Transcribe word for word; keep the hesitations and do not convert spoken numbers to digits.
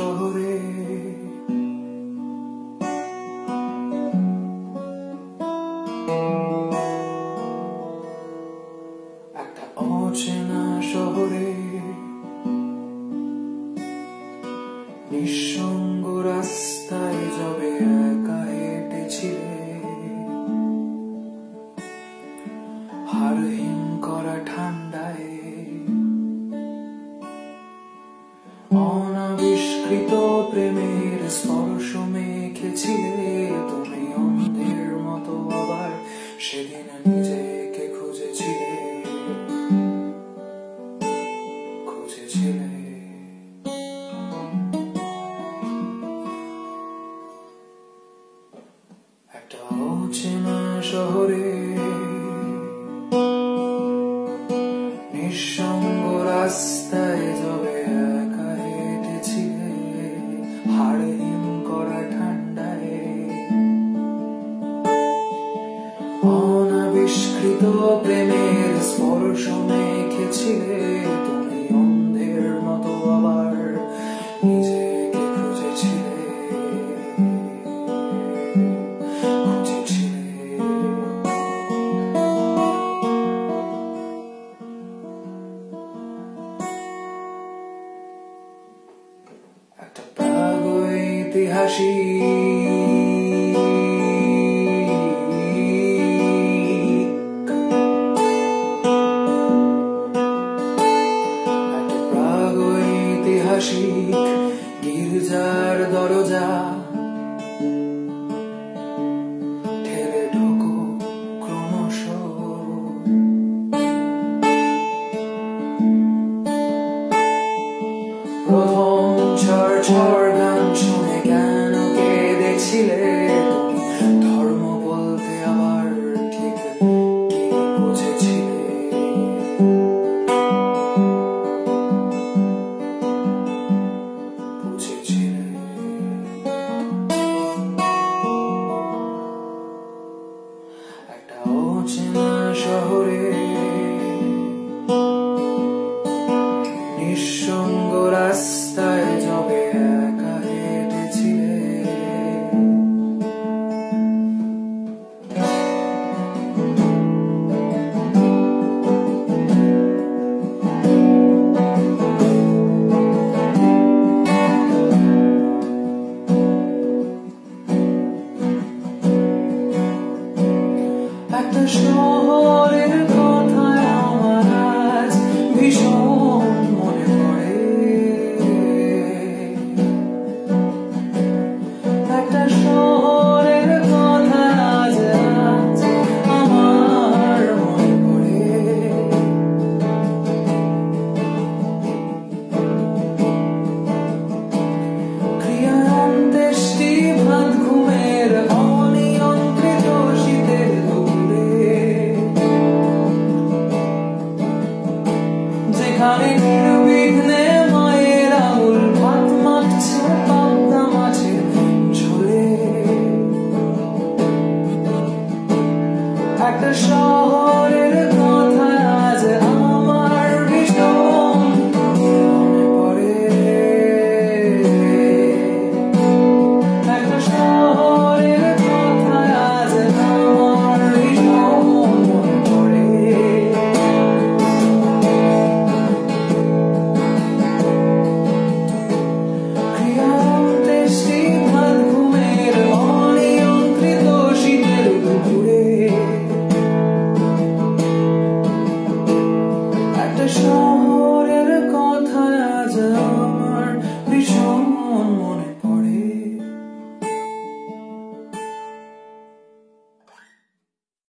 শহরে একটা অচেনা শহরে নিঃসঙ্গ রাস্তায় যবে একা হেঁটেছিলে হাড়হিম করা ঠান্ডায় অনাবিষ্কৃত প্রেমের স্পর্শ মেখেছিলে তুমি অন্ধের মতো আবার সেদিন নিজেকে খুঁজেছিলে খুঁজেছিলে একটা অচেনা শহরে নিঃসঙ্গ রাস্তায় যবে একা হেঁটেছিলে হাড়হিম করা ঠান্ডায় অনাবিষ্কৃত প্রেমের স্পর্শ মেখেছিলে তুমি অন্ধের মতো আবার নিজেকে খুঁজেছিলে খুঁজেছিলে একটা প্রাগৈতিহাসিক একটা প্রাগৈতিহাসিক গির্জার দরজা ঠেলে ঢোকো ক্রমশ প্রথম ঝড় ঝড় গান শুনে কেন কেঁদেছিলে তুমি ধর্ম বলতে আবার ঠিক কি বুঝেছিলে বুঝেছিলে একটা অচেনা শহরে নিঃসঙ্গ রাস্তায় যবে একা হেঁটেছিলে একটা শহর